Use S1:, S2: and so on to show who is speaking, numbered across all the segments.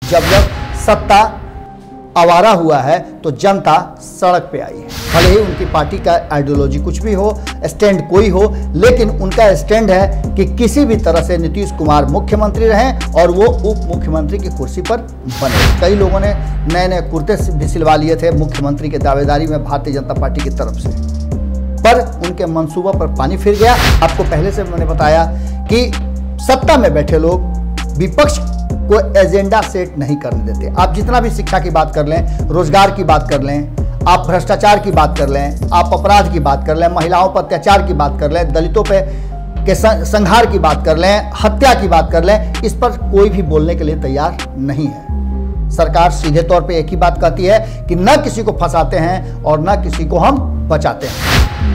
S1: जब जब सत्ता आवारा हुआ है तो जनता सड़क पे आई है। भले ही उनकी पार्टी का आइडियोलॉजी कुछ भी हो, स्टैंड कोई हो, लेकिन उनका स्टैंड है कि किसी भी तरह से नीतीश कुमार मुख्यमंत्री रहें और वो उप मुख्यमंत्री की कुर्सी पर बने। कई लोगों ने नए नए कुर्ते भी सिलवा लिए थे मुख्यमंत्री के दावेदारी में भारतीय जनता पार्टी की तरफ से, पर उनके मंसूबा पर पानी फिर गया। आपको पहले से मैंने बताया कि सत्ता में बैठे लोग विपक्ष को एजेंडा सेट नहीं करने देते। आप जितना भी शिक्षा की बात कर लें, रोजगार की बात कर लें, आप भ्रष्टाचार की बात कर लें, आप अपराध की बात कर लें, महिलाओं पर अत्याचार की बात कर लें, दलितों पे के संहार की बात कर लें, हत्या की बात कर लें, इस पर कोई भी बोलने के लिए तैयार नहीं है। सरकार सीधे तौर पे एक ही बात कहती है कि न किसी को फंसाते हैं और न किसी को हम बचाते हैं।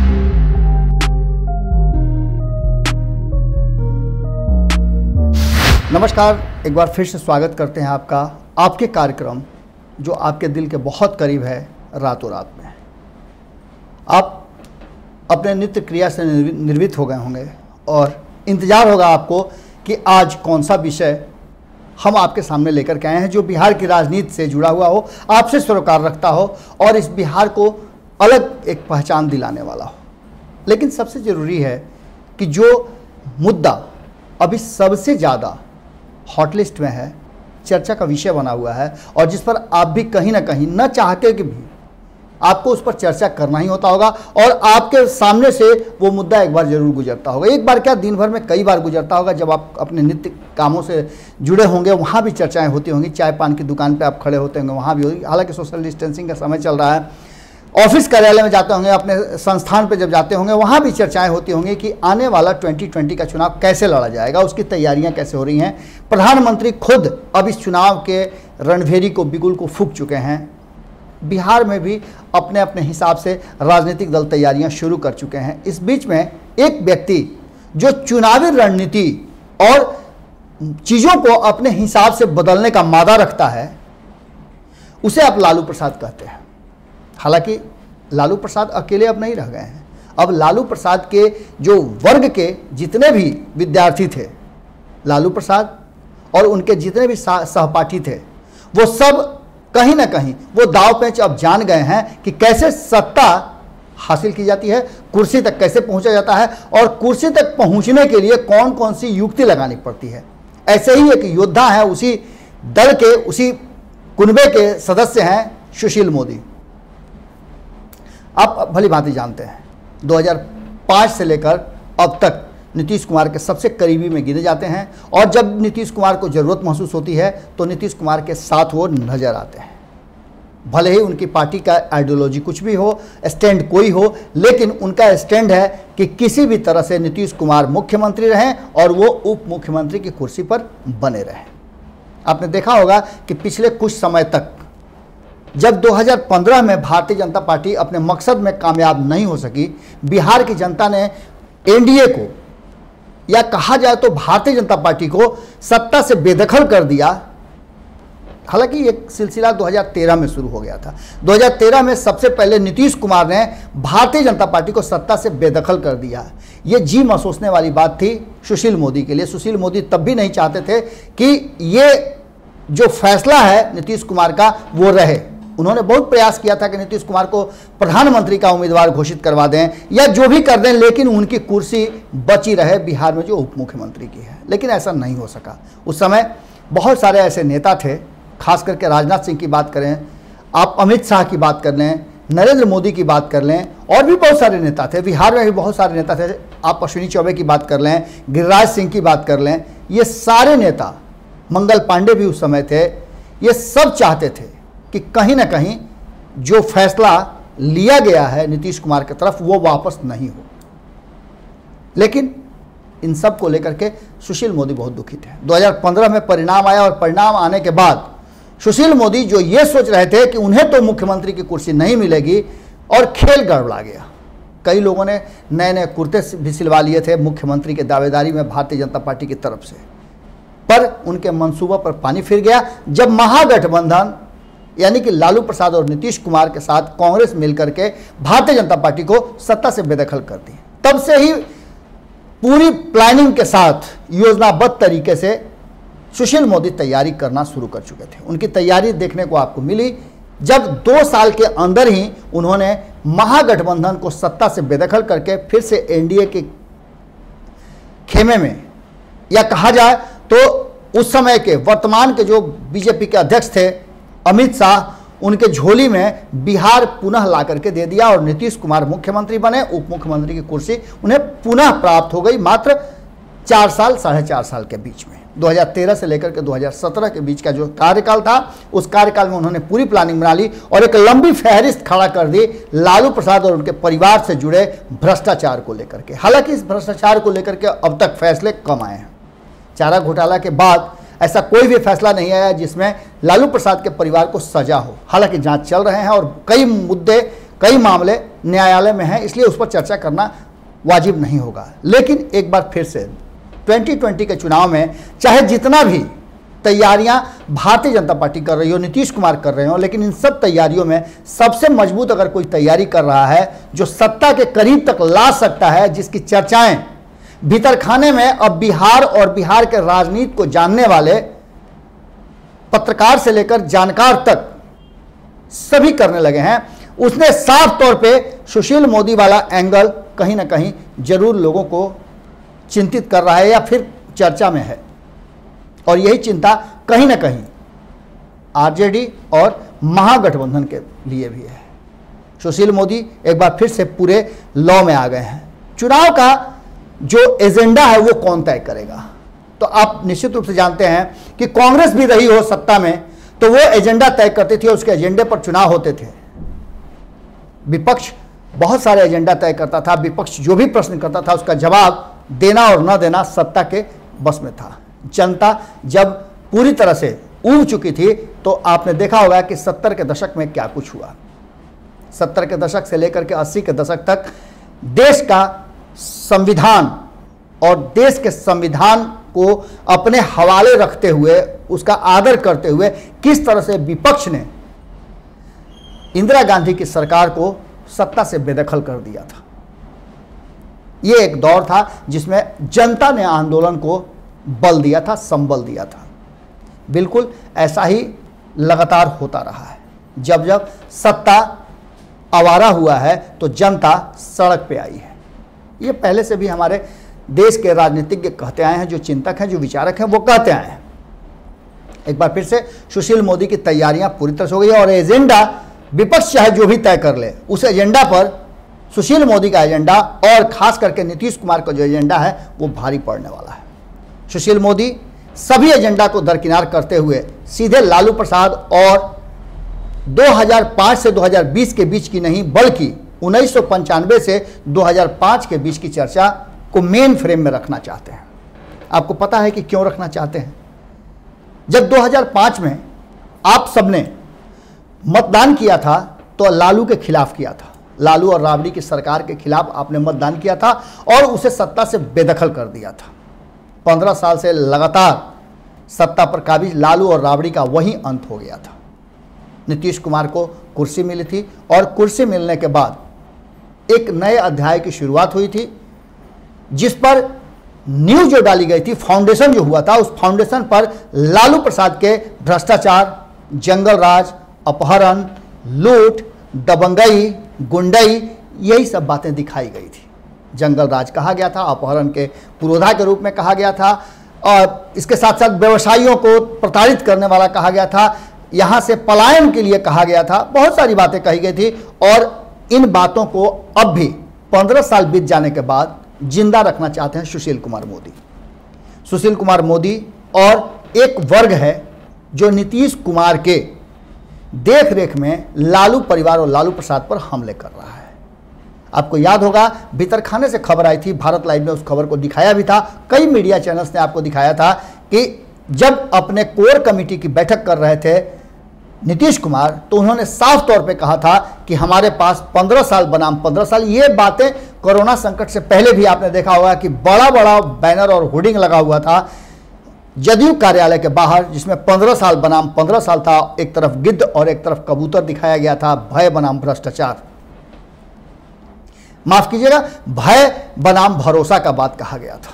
S1: नमस्कार, एक बार फिर से स्वागत करते हैं आपका आपके कार्यक्रम जो आपके दिल के बहुत करीब है, रातों रात में। आप अपने नित्य क्रिया से निर्वित हो गए होंगे और इंतज़ार होगा आपको कि आज कौन सा विषय हम आपके सामने लेकर के आए हैं जो बिहार की राजनीति से जुड़ा हुआ हो, आपसे सरोकार रखता हो और इस बिहार को अलग एक पहचान दिलाने वाला हो। लेकिन सबसे ज़रूरी है कि जो मुद्दा अभी सबसे ज़्यादा हॉटलिस्ट में है, चर्चा का विषय बना हुआ है और जिस पर आप भी कहीं ना कहीं न चाहते कि भी आपको उस पर चर्चा करना ही होता होगा और आपके सामने से वो मुद्दा एक बार जरूर गुजरता होगा। एक बार क्या, दिन भर में कई बार गुजरता होगा। जब आप अपने नित्य कामों से जुड़े होंगे वहाँ भी चर्चाएं होती होंगी, चाय पान की दुकान पे आप खड़े होते होंगे वहाँ भी होगी। हालांकि सोशल डिस्टेंसिंग का समय चल रहा है, ऑफिस कार्यालय में जाते होंगे, अपने संस्थान पे जब जाते होंगे वहाँ भी चर्चाएं होती होंगी कि आने वाला 2020 का चुनाव कैसे लड़ा जाएगा, उसकी तैयारियां कैसे हो रही हैं। प्रधानमंत्री खुद अब इस चुनाव के रणभेरी को, बिगुल को फूंक चुके हैं। बिहार में भी अपने अपने हिसाब से राजनीतिक दल तैयारियां शुरू कर चुके हैं। इस बीच में एक व्यक्ति जो चुनावी रणनीति और चीज़ों को अपने हिसाब से बदलने का मादा रखता है, उसे आप लालू प्रसाद कहते हैं। हालांकि लालू प्रसाद अकेले अब नहीं रह गए हैं। अब लालू प्रसाद के जो वर्ग के जितने भी विद्यार्थी थे, लालू प्रसाद और उनके जितने भी सहपाठी थे, वो सब कहीं ना कहीं वो दाव पेच अब जान गए हैं कि कैसे सत्ता हासिल की जाती है, कुर्सी तक कैसे पहुंचा जाता है और कुर्सी तक पहुंचने के लिए कौन कौन सी युक्ति लगानी पड़ती है। ऐसे ही एक योद्धा है, उसी दल के, उसी कुनबे के सदस्य हैं सुशील मोदी। आप भली भांति जानते हैं 2005 से लेकर अब तक नीतीश कुमार के सबसे करीबी में गिने जाते हैं और जब नीतीश कुमार को ज़रूरत महसूस होती है तो नीतीश कुमार के साथ वो नज़र आते हैं। भले ही उनकी पार्टी का आइडियोलॉजी कुछ भी हो, स्टैंड कोई हो, लेकिन उनका स्टैंड है कि किसी भी तरह से नीतीश कुमार मुख्यमंत्री रहें और वो उप मुख्यमंत्री की कुर्सी पर बने रहें। आपने देखा होगा कि पिछले कुछ समय तक जब 2015 में भारतीय जनता पार्टी अपने मकसद में कामयाब नहीं हो सकी, बिहार की जनता ने एनडीए को, या कहा जाए तो भारतीय जनता पार्टी को, सत्ता से बेदखल कर दिया। हालांकि ये सिलसिला 2013 में शुरू हो गया था। 2013 में सबसे पहले नीतीश कुमार ने भारतीय जनता पार्टी को सत्ता से बेदखल कर दिया। ये जी महसूसने वाली बात थी सुशील मोदी के लिए। सुशील मोदी तब भी नहीं चाहते थे कि ये जो फैसला है नीतीश कुमार का वो रहे। उन्होंने बहुत प्रयास किया था कि नीतीश कुमार को प्रधानमंत्री का उम्मीदवार घोषित करवा दें या जो भी कर दें, लेकिन उनकी कुर्सी बची रहे बिहार में जो उप मुख्यमंत्री की है। लेकिन ऐसा नहीं हो सका। उस समय बहुत सारे ऐसे नेता थे, खास करके राजनाथ सिंह की बात करें, आप अमित शाह की बात कर लें, नरेंद्र मोदी की बात कर लें, और भी बहुत सारे नेता थे। बिहार में भी बहुत सारे नेता थे। आप अश्विनी चौबे की बात कर लें, गिरिराज सिंह की बात कर लें, ये सारे नेता, मंगल पांडे भी उस समय थे, ये सब चाहते थे कि कहीं ना कहीं जो फैसला लिया गया है नीतीश कुमार की तरफ वो वापस नहीं हो। लेकिन इन सब को लेकर के सुशील मोदी बहुत दुखित है। 2015 में परिणाम आया और परिणाम आने के बाद सुशील मोदी जो ये सोच रहे थे कि उन्हें तो मुख्यमंत्री की कुर्सी नहीं मिलेगी और खेल गड़बड़ा गया। कई लोगों ने नए नए कुर्ते भी सिलवा लिए थे मुख्यमंत्री के दावेदारी में भारतीय जनता पार्टी की तरफ से, पर उनके मंसूबा पर पानी फिर गया जब महागठबंधन यानी कि लालू प्रसाद और नीतीश कुमार के साथ कांग्रेस मिलकर के भारतीय जनता पार्टी को सत्ता से बेदखल कर दी। तब से ही पूरी प्लानिंग के साथ योजनाबद्ध तरीके से सुशील मोदी तैयारी करना शुरू कर चुके थे। उनकी तैयारी देखने को आपको मिली जब 2 साल के अंदर ही उन्होंने महागठबंधन को सत्ता से बेदखल करके फिर से एनडीए के खेमे में, या कहा जाए तो उस समय के वर्तमान के जो बीजेपी के अध्यक्ष थे अमित शाह, उनके झोली में बिहार पुनः ला करके दे दिया और नीतीश कुमार मुख्यमंत्री बने। उप मुख्यमंत्री की कुर्सी उन्हें पुनः प्राप्त हो गई मात्र 4 साल 4.5 साल के बीच में। 2013 से लेकर के 2017 के बीच का जो कार्यकाल था, उस कार्यकाल में उन्होंने पूरी प्लानिंग बना ली और एक लंबी फहरिस्त खड़ा कर दी लालू प्रसाद और उनके परिवार से जुड़े भ्रष्टाचार को लेकर के। हालांकि इस भ्रष्टाचार को लेकर के अब तक फैसले कम आए हैं। चारा घोटाला के बाद ऐसा कोई भी फैसला नहीं आया जिसमें लालू प्रसाद के परिवार को सजा हो। हालांकि जांच चल रहे हैं और कई मुद्दे, कई मामले न्यायालय में हैं, इसलिए उस पर चर्चा करना वाजिब नहीं होगा। लेकिन एक बार फिर से 2020 के चुनाव में चाहे जितना भी तैयारियां भारतीय जनता पार्टी कर रही हो, नीतीश कुमार कर रहे हो, लेकिन इन सब तैयारियों में सबसे मजबूत अगर कोई तैयारी कर रहा है जो सत्ता के करीब तक ला सकता है, जिसकी चर्चाएं भीतर खाने में अब बिहार और बिहार के राजनीति को जानने वाले पत्रकार से लेकर जानकार तक सभी करने लगे हैं, उसने साफ तौर पे सुशील मोदी वाला एंगल कहीं ना कहीं जरूर लोगों को चिंतित कर रहा है या फिर चर्चा में है। और यही चिंता कहीं ना कहीं आरजेडी और महागठबंधन के लिए भी है। सुशील मोदी एक बार फिर से पूरे लॉ में आ गए हैं। चुनाव का जो एजेंडा है वो कौन तय करेगा? तो आप निश्चित रूप से जानते हैं कि कांग्रेस भी रही हो सत्ता में तो वो एजेंडा तय करती थी, उसके एजेंडे पर चुनाव होते थे। विपक्ष बहुत सारे एजेंडा तय करता था, विपक्ष जो भी प्रश्न करता था उसका जवाब देना और न देना सत्ता के बस में था। जनता जब पूरी तरह से ऊब चुकी थी तो आपने देखा होगा कि 70 के दशक में क्या कुछ हुआ। 70 के दशक से लेकर के 80 के दशक तक देश का संविधान और देश के संविधान को अपने हवाले रखते हुए, उसका आदर करते हुए किस तरह से विपक्ष ने इंदिरा गांधी की सरकार को सत्ता से बेदखल कर दिया था। यह एक दौर था जिसमें जनता ने आंदोलन को बल दिया था, संबल दिया था। बिल्कुल ऐसा ही लगातार होता रहा है। जब जब सत्ता आवारा हुआ है तो जनता सड़क पे आई है। ये पहले से भी हमारे देश के राजनीतिज्ञ कहते आए हैं, जो चिंतक हैं, जो विचारक हैं, वो कहते आए हैं। एक बार फिर से सुशील मोदी की तैयारियां पूरी तरह से हो गई और एजेंडा विपक्ष चाहे जो भी तय कर ले, उस एजेंडा पर सुशील मोदी का एजेंडा और खास करके नीतीश कुमार का जो एजेंडा है वो भारी पड़ने वाला है। सुशील मोदी सभी एजेंडा को दरकिनार करते हुए सीधे लालू प्रसाद और 2005 से 2020 के बीच की नहीं बल्कि 1995 से 2005 के बीच की चर्चा को मेन फ्रेम में रखना चाहते हैं। आपको पता है कि क्यों रखना चाहते हैं? जब 2005 में आप सबने मतदान किया था तो लालू के खिलाफ किया था। लालू और राबड़ी की सरकार के खिलाफ आपने मतदान किया था और उसे सत्ता से बेदखल कर दिया था। 15 साल से लगातार सत्ता पर काबिज लालू और राबड़ी का वही अंत हो गया था। नीतीश कुमार को कुर्सी मिली थी और कुर्सी मिलने के बाद एक नए अध्याय की शुरुआत हुई थी, जिस पर नींव जो डाली गई थी, फाउंडेशन जो हुआ था, उस फाउंडेशन पर लालू प्रसाद के भ्रष्टाचार, जंगल राज, अपहरण, लूट, दबंगई, गुंडई, यही सब बातें दिखाई गई थी। जंगल राज कहा गया था, अपहरण के पुरोधा के रूप में कहा गया था और इसके साथ साथ व्यवसायियों को प्रताड़ित करने वाला कहा गया था, यहाँ से पलायन के लिए कहा गया था। बहुत सारी बातें कही गई थी और इन बातों को अब भी 15 साल बीत जाने के बाद जिंदा रखना चाहते हैं सुशील कुमार मोदी। सुशील कुमार मोदी और एक वर्ग है जो नीतीश कुमार के देख रेख में लालू परिवार और लालू प्रसाद पर हमले कर रहा है। आपको याद होगा भीतर खाने से खबर आई थी, भारत लाइव ने उस खबर को दिखाया भी था, कई मीडिया चैनल्स ने आपको दिखाया था कि जब अपने कोर कमेटी की बैठक कर रहे थे नीतीश कुमार तो उन्होंने साफ तौर पे कहा था कि हमारे पास 15 साल बनाम 15 साल। ये बातें कोरोना संकट से पहले भी आपने देखा होगा कि बड़ा बड़ा बैनर और होर्डिंग लगा हुआ था जदयू कार्यालय के बाहर, जिसमें 15 साल बनाम 15 साल था। एक तरफ गिद्ध और एक तरफ कबूतर दिखाया गया था। भय बनाम भ्रष्टाचार, माफ कीजिएगा, भय बनाम भरोसा का बात कहा गया था।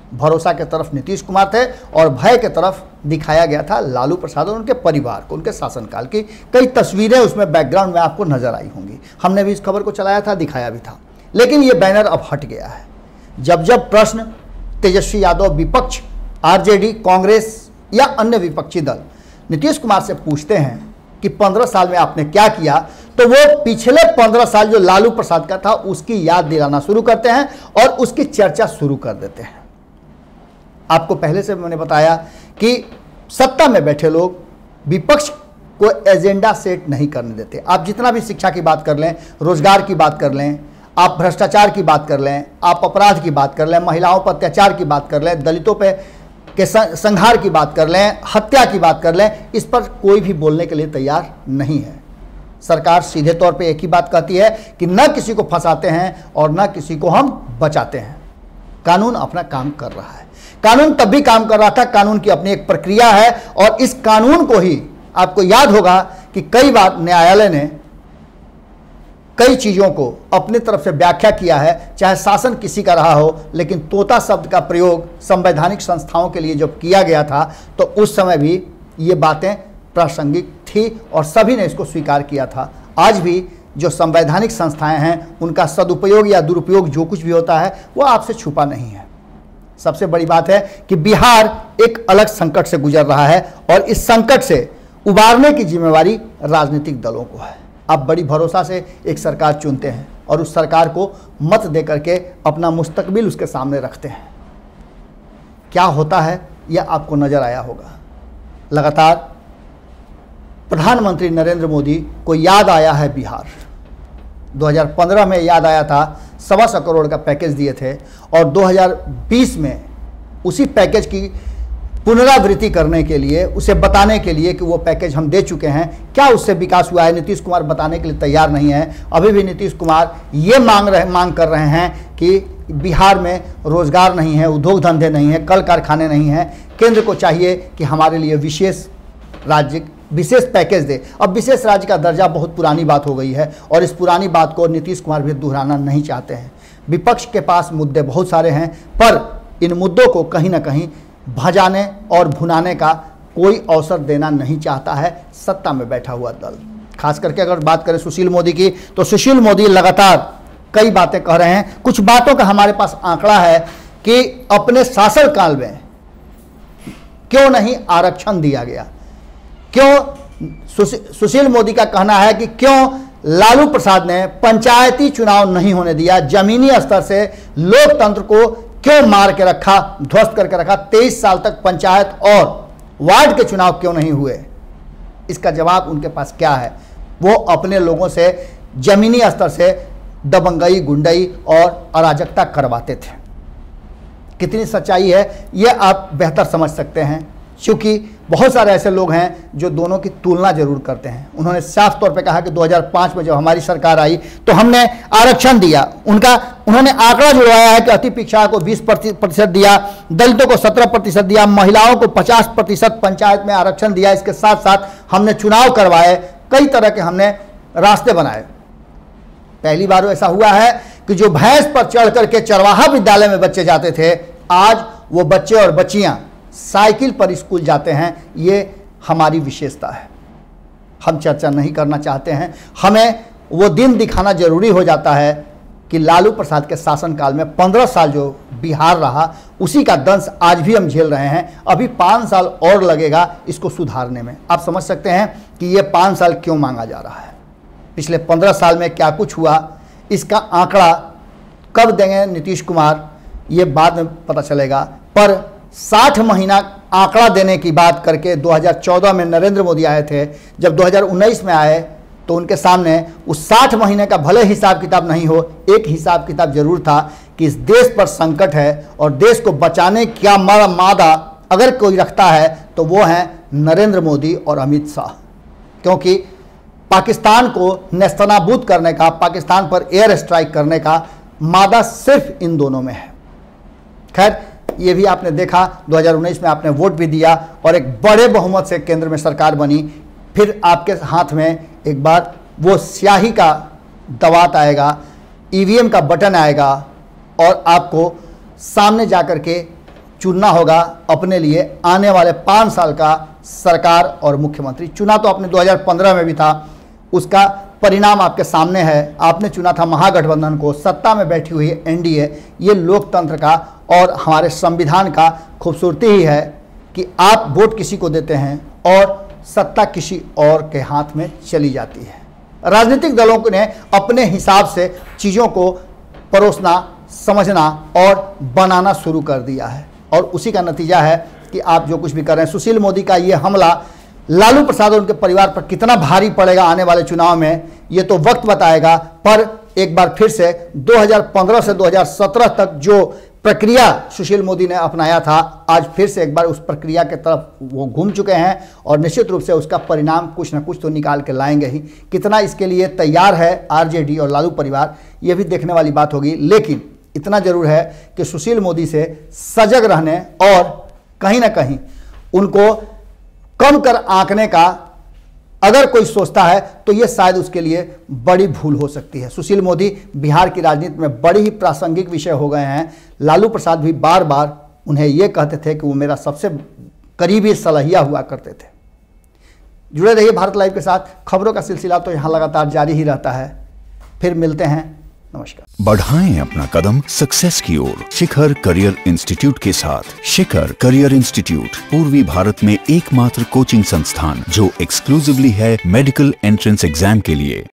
S1: भरोसा के तरफ नीतीश कुमार थे और भय के तरफ दिखाया गया था लालू प्रसाद और उनके परिवार को। उनके शासनकाल की कई तस्वीरें उसमें बैकग्राउंड में आपको नजर आई होंगी। हमने भी इस खबर को चलाया था, दिखाया भी था। लेकिन ये बैनर अब हट गया है। जब जब प्रश्न तेजस्वी यादव विपक्ष, आरजेडी, कांग्रेस या अन्य विपक्षी दल नीतीश कुमार से पूछते हैं कि 15 साल में आपने क्या किया, तो वो पिछले 15 साल जो लालू प्रसाद का था उसकी याद दिलाना शुरू करते हैं और उसकी चर्चा शुरू कर देते हैं। आपको पहले से मैंने बताया कि सत्ता में बैठे लोग विपक्ष को एजेंडा सेट नहीं करने देते। आप जितना भी शिक्षा की बात कर लें, रोजगार की बात कर लें, आप भ्रष्टाचार की बात कर लें, आप अपराध की बात कर लें, महिलाओं पर अत्याचार की बात कर लें, दलितों पे के संहार की बात कर लें, हत्या की बात कर लें, इस पर कोई भी बोलने के लिए तैयार नहीं है। सरकार सीधे तौर पे एक ही बात कहती है कि न किसी को फंसाते हैं और न किसी को हम बचाते हैं। कानून अपना काम कर रहा है। कानून तब भी काम कर रहा था, कानून की अपनी एक प्रक्रिया है और इस कानून को ही आपको याद होगा कि कई बार न्यायालय ने कई चीज़ों को अपनी तरफ से व्याख्या किया है, चाहे शासन किसी का रहा हो, लेकिन तोता शब्द का प्रयोग संवैधानिक संस्थाओं के लिए जब किया गया था तो उस समय भी ये बातें प्रासंगिक थी और सभी ने इसको स्वीकार किया था। आज भी जो संवैधानिक संस्थाएं हैं उनका सदुपयोग या दुरुपयोग जो कुछ भी होता है वो आपसे छुपा नहीं है। सबसे बड़ी बात है कि बिहार एक अलग संकट से गुजर रहा है और इस संकट से उबारने की जिम्मेवारी राजनीतिक दलों को है। आप बड़ी भरोसा से एक सरकार चुनते हैं और उस सरकार को मत दे करके अपना मुस्तकबिल उसके सामने रखते हैं। क्या होता है यह आपको नजर आया होगा। लगातार प्रधानमंत्री नरेंद्र मोदी को याद आया है बिहार। 2015 में याद आया था, 125 करोड़ का पैकेज दिए थे और 2020 में उसी पैकेज की पुनरावृत्ति करने के लिए, उसे बताने के लिए कि वो पैकेज हम दे चुके हैं, क्या उससे विकास हुआ है, नीतीश कुमार बताने के लिए तैयार नहीं है। अभी भी नीतीश कुमार ये मांग कर रहे हैं कि बिहार में रोजगार नहीं है, उद्योग धंधे नहीं है, कल कारखाने नहीं हैं। केंद्र को चाहिए कि हमारे लिए विशेष पैकेज दे। अब विशेष राज्य का दर्जा बहुत पुरानी बात हो गई है और इस पुरानी बात को नीतीश कुमार भी दोहराना नहीं चाहते हैं। विपक्ष के पास मुद्दे बहुत सारे हैं, पर इन मुद्दों को कहीं ना कहीं भजाने और भुनाने का कोई अवसर देना नहीं चाहता है सत्ता में बैठा हुआ दल। खास करके अगर बात करें सुशील मोदी की, तो सुशील मोदी लगातार कई बातें कह रहे हैं। कुछ बातों का हमारे पास आंकड़ा है कि अपने शासनकाल में क्यों नहीं आरक्षण दिया गया, क्यों सुशील मोदी का कहना है कि क्यों लालू प्रसाद ने पंचायती चुनाव नहीं होने दिया, जमीनी स्तर से लोकतंत्र को क्यों मार के रखा, ध्वस्त करके रखा, 23 साल तक पंचायत और वार्ड के चुनाव क्यों नहीं हुए। इसका जवाब उनके पास क्या है, वो अपने लोगों से जमीनी स्तर से दबंगई, गुंडई और अराजकता करवाते थे। कितनी सच्चाई है ये आप बेहतर समझ सकते हैं, क्योंकि बहुत सारे ऐसे लोग हैं जो दोनों की तुलना जरूर करते हैं। उन्होंने साफ तौर पे कहा कि 2005 में जब हमारी सरकार आई तो हमने आरक्षण दिया। उन्होंने आंकड़ा जुड़वाया है कि अति पिछड़ा को 20% दिया, दलितों को 17% दिया, महिलाओं को 50% पंचायत में आरक्षण दिया। इसके साथ साथ हमने चुनाव करवाए, कई तरह के हमने रास्ते बनाए। पहली बार ऐसा हुआ है कि जो भैंस पर चढ़ करके चरवाहा विद्यालय में बच्चे जाते थे, आज वो बच्चे और बच्चियां साइकिल पर स्कूल जाते हैं। ये हमारी विशेषता है, हम चर्चा नहीं करना चाहते हैं। हमें वो दिन दिखाना जरूरी हो जाता है कि लालू प्रसाद के शासनकाल में 15 साल जो बिहार रहा, उसी का दंश आज भी हम झेल रहे हैं। अभी 5 साल और लगेगा इसको सुधारने में। आप समझ सकते हैं कि ये 5 साल क्यों मांगा जा रहा है। पिछले 15 साल में क्या कुछ हुआ, इसका आंकड़ा कब देंगे नीतीश कुमार, ये बाद में पता चलेगा। पर 60 महीना आंकड़ा देने की बात करके 2014 में नरेंद्र मोदी आए थे। जब 2019 में आए तो उनके सामने उस 60 महीने का भले हिसाब किताब नहीं हो, एक हिसाब किताब जरूर था कि इस देश पर संकट है और देश को बचाने का मादा अगर कोई रखता है तो वो हैं नरेंद्र मोदी और अमित शाह। क्योंकि पाकिस्तान को नेस्तनाबूद करने का, पाकिस्तान पर एयर स्ट्राइक करने का मादा सिर्फ इन दोनों में है। खैर, ये भी आपने देखा, 2019 में आपने वोट भी दिया और एक बड़े बहुमत से केंद्र में सरकार बनी। फिर आपके हाथ में एक बार वो स्याही का दवात आएगा, ईवीएम का बटन आएगा और आपको सामने जाकर के चुनना होगा अपने लिए आने वाले 5 साल का सरकार और मुख्यमंत्री। चुना तो आपने 2015 में भी था, उसका परिणाम आपके सामने है। आपने चुना था महागठबंधन को, सत्ता में बैठी हुई एनडीए। ये लोकतंत्र का और हमारे संविधान का खूबसूरती ही है कि आप वोट किसी को देते हैं और सत्ता किसी और के हाथ में चली जाती है। राजनीतिक दलों ने अपने हिसाब से चीज़ों को परोसना, समझना और बनाना शुरू कर दिया है और उसी का नतीजा है कि आप जो कुछ भी कर रहे हैं। सुशील मोदी का ये हमला लालू प्रसाद और उनके परिवार पर कितना भारी पड़ेगा आने वाले चुनाव में, ये तो वक्त बताएगा। पर एक बार फिर से 2015 से 2017 तक जो प्रक्रिया सुशील मोदी ने अपनाया था, आज फिर से एक बार उस प्रक्रिया के तरफ वो घूम चुके हैं और निश्चित रूप से उसका परिणाम कुछ ना कुछ तो निकाल के लाएंगे ही। कितना इसके लिए तैयार है आरजेडी और लालू परिवार, ये भी देखने वाली बात होगी। लेकिन इतना जरूर है कि सुशील मोदी से सजग रहने और कहीं ना कहीं उनको कम कर आंकने का अगर कोई सोचता है तो यह शायद उसके लिए बड़ी भूल हो सकती है। सुशील मोदी बिहार की राजनीति में बड़ी ही प्रासंगिक विषय हो गए हैं। लालू प्रसाद भी बार बार उन्हें यह कहते थे कि वो मेरा सबसे करीबी सलहिया हुआ करते थे। जुड़े रहिए भारत लाइव के साथ। खबरों का सिलसिला तो यहाँ लगातार जारी ही रहता है। फिर मिलते हैं, नमस्कार।
S2: बढ़ाएं अपना कदम सक्सेस की ओर शिखर करियर इंस्टीट्यूट के साथ। शिखर करियर इंस्टीट्यूट पूर्वी भारत में एकमात्र कोचिंग संस्थान जो एक्सक्लूसिवली है मेडिकल एंट्रेंस एग्जाम के लिए।